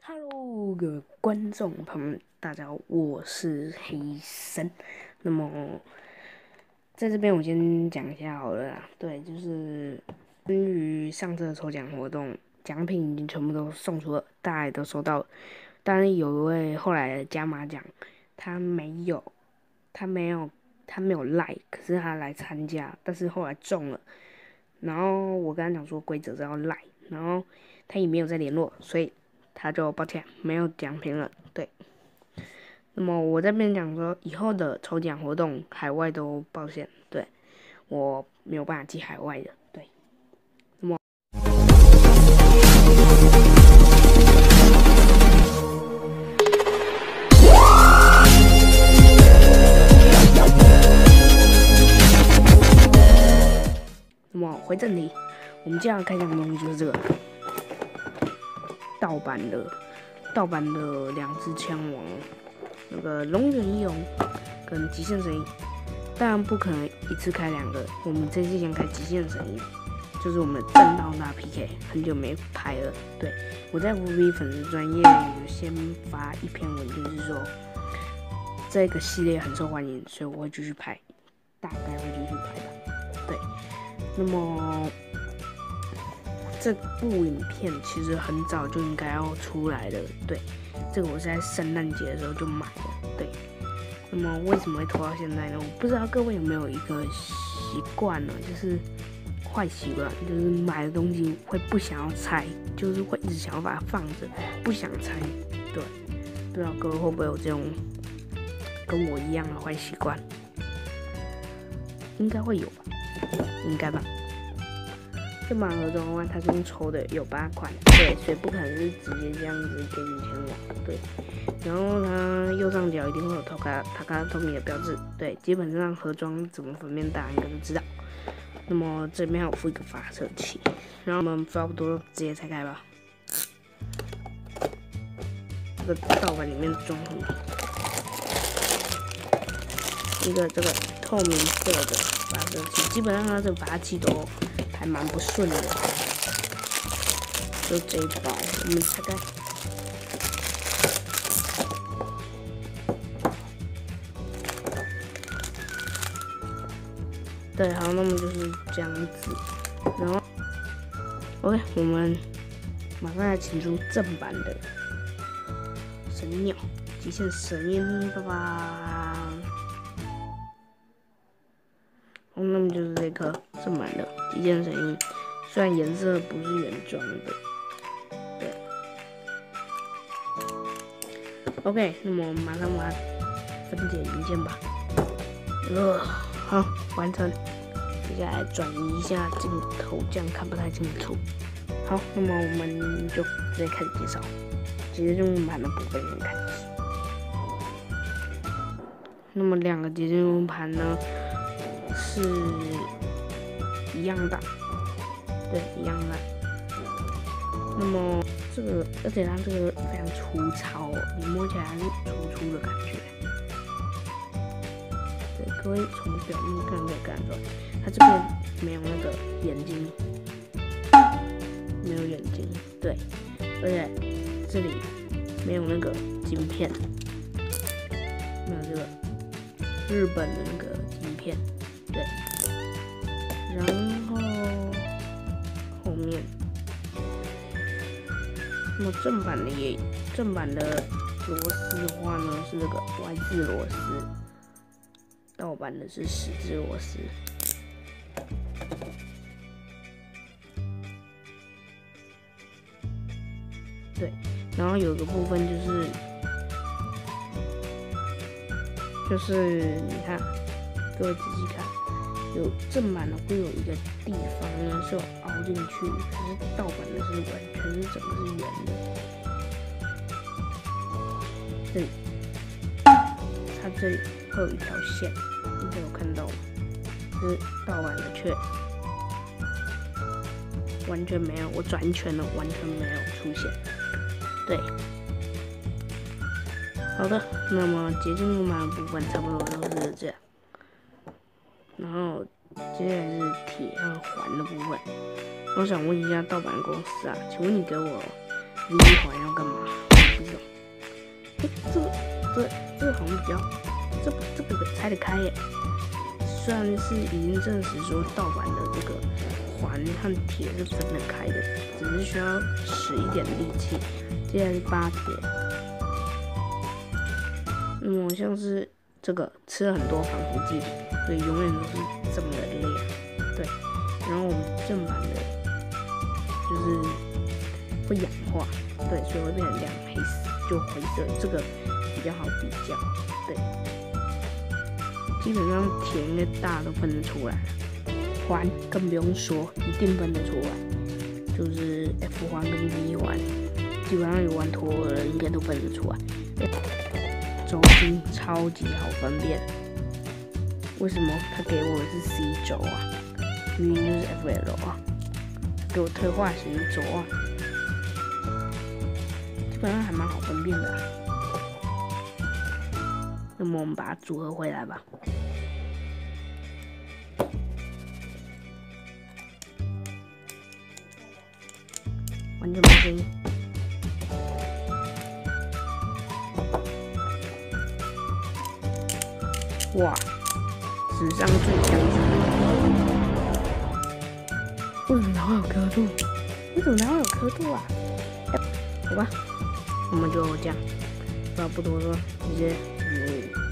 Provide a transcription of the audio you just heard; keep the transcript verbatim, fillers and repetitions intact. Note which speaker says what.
Speaker 1: Hello，各位观众朋友们，大家好，我是黑森。那么，在这边我先讲一下好了啦。对，就是关于上次的抽奖活动，奖品已经全部都送出了，大家也都收到了。当然，有一位后来的加码奖，他没有，他没有，他没有来，可是他来参加，但是后来中了。然后我跟他讲说规则是要来，然后他也没有再联络，所以他就抱歉没有奖品了。对，那么我这边讲说以后的抽奖活动海外都抱歉，对我没有办法寄海外的。对，那么那么回正题，我们接下来开箱的东西就是这个盗版的盗版的两只枪王，那个龙卷翼龙跟极限神鹰，当然不可能一次开两个，我们这次先开极限神鹰，就是我们的正道大 P K， 很久没拍了。对，我在 F B 粉丝专页有先发一篇文，就是说这个系列很受欢迎，所以我会继续拍，大概会继续拍吧。对，那么这部影片其实很早就应该要出来的，对，这个我是在圣诞节的时候就买了，对。那么为什么会拖到现在呢？我不知道各位有没有一个习惯呢，就是坏习惯，就是买的东西会不想要拆，就是会一直想要把它放着，不想拆。对，不知道各位会不会有这种跟我一样的坏习惯？应该会有吧，应该吧。这盲盒装的话，它是用抽的，有八款，对，所以不可能是直接这样子给你钱网，对。然后它右上角一定会有 Taka Taka Tomy 的标志，对，基本上盒装怎么分辨大家应该都知道。那么这边还有附一个发射器，然后我们差不多直接拆开吧。这个盗版里面装什么？一个这个透明色的发射器，基本上它的发器都还蛮不顺的，就这一包，我们拆开。对，好，那么就是这样子，然后 ，OK， 我们马上来请出正版的神鸟极限神鹰，爸爸。好，那么就是这颗正版的极限神鹰，虽然颜色不是原装的，对。OK， 那么我们马上把它分解零件吧。呃。好，完成。接下来转移一下镜头，这样看不太清楚。好，那么我们就直接开始介绍，直接用盘的部分先开始。那么两个结晶用盘呢是一样大，对，一样大。那么这个，而且它这个非常粗糙哦，你摸起来还是粗粗的感觉。各位从表面看可以看出来，它这边没有那个眼睛，没有眼睛，对，而且这里没有那个晶片，没有这个日本的那个晶片，对，然后后面，那么正版的也正版的螺丝的话呢是这个 Y 字螺丝。盗版的是十字螺丝，对，然后有个部分就是，就是你看，各位仔细看，有正版的会有一个地方呢是有凹进去，可是盗版的是完全是整个是圆的，这里，它这里会有一条线。应该有看到，是盗版的却完全没有，我转圈了，完全没有出现。对，好的，那么结晶用盘的部分差不多都是这样，然后接下来是铁和环的部分。我想问一下盗版公司啊，请问你给我 V 环要干嘛？ 这个这这个好像比较，这这个拆得开耶。虽然是已经证实说盗版的这个环和铁是分得开的，只是需要使一点力气。接下来是八铁，那么像是这个吃了很多防腐剂，所以永远都是这么的亮。对，然后我们正版的，就是会氧化，对，所以会变成亮黑色，就灰色，这个比较好比较。对，基本上铁应该大家都分得出来，环更不用说，一定分得出来，就是 F 环跟 V 环。基本上有玩陀螺的人应该都分得出来。轴心超级好分辨，为什么他给我的是 C 轴啊？明明就是 F L 啊，给我特化型轴啊，基本上还蛮好分辨的啊。那么我们把它组合回来吧。完全没声音。哇，史上最强声！为什么它会有刻度？为什么它会有刻度啊？好吧，我们就这样，话不多说，直接。嗯